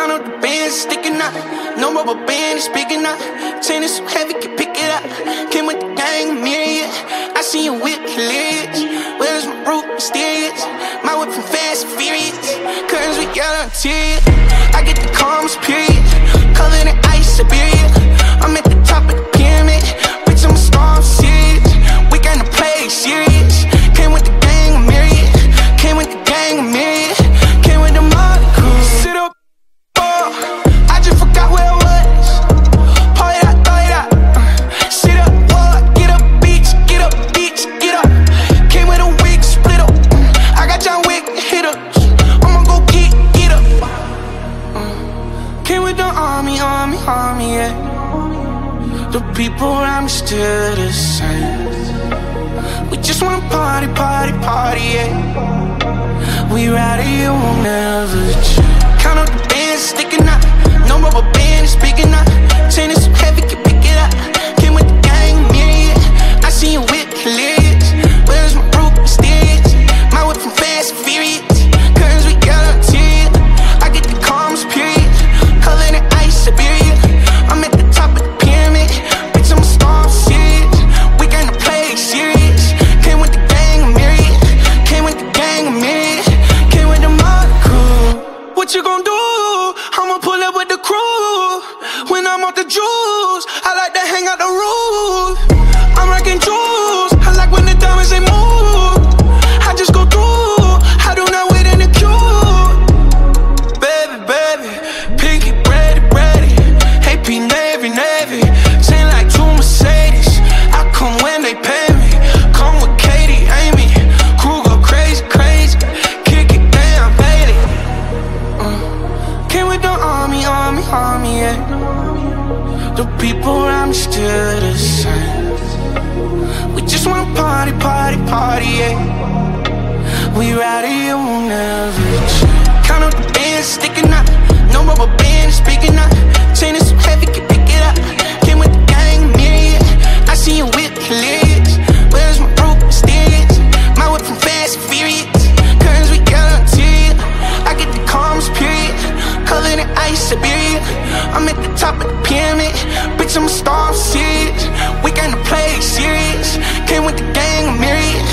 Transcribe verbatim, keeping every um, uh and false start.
Count up the bands, sticking up. No rubber band is big enough. Chain is so heavy, can pick it up. Came with the gang, myriad. I see you with hilarious. Where's my root, mysterious? My whip from fast and furious. Curtains with yellow interior. I get the calmest period. Covered in ice, Siberia. I'm at the top of the pyramid. Bitch, I'm a star, I'm serious. We gonna play serious. Came with the gang, myriad. Came with the gang, myriad. Came with the Motley crew. Sit up. I just forgot where I was. Pull it out, throw it out. uh, Sit up, walk, get up, beach, get up, beach, get up. Came with a wig, split up. uh, I got John Wick, hit ups. I'ma go get, get up. uh, Came with the army, army, army, yeah. The people around me still the same. We just wanna party, party, party, yeah. We ride it, you will never change. Count up the bands, sticking up. No rubber band is big enough. Chain is so heavy, can pick it up. Came with the gang, myriad. I see you with hilarious. Where's my root, mysterious? My whip from fast and furious. Curtains with yellow interior. I get the calmest period. Covered in ice, Siberia. I'm at the top of the pyramid. Bitch, I'm a star, I'm serious. We gonna play serious. Came with the gang, myriad. Came with the gang, myriad. Came with the Motley crew. What you gon' do? I'ma pull up with the crew. When I'm off the juice, I like to hang out the roof. I'm rocking jewels. I like when the diamonds they move. I just go through. I do not wait in the queue. Baby, baby, pinky, ready, ready. A P Navy, Navy. Chain like two Mercedes. I come when they pay me. Come with Katie, Amy. Crew go crazy, crazy. Kick it down, baby. uh, Came with the army, army, army, yeah. The people around me still the same. We just wanna party, party, party, yeah. We ride it, it will never change. Count up the bands, sticking up. No rubber band is big enough. Chain is so heavy, can pick it up. Came with the gang, myriad. I see you with hilarious. Where's my root, mysterious? My whip from fast and furious. Curtains with yellow interior. I get the calmest period. Covered in ice, Siberia. I'm at the top of the pyramid. Bitch, I'm a star, I'm serious. We gonna play serious. Came with the gang, myriad.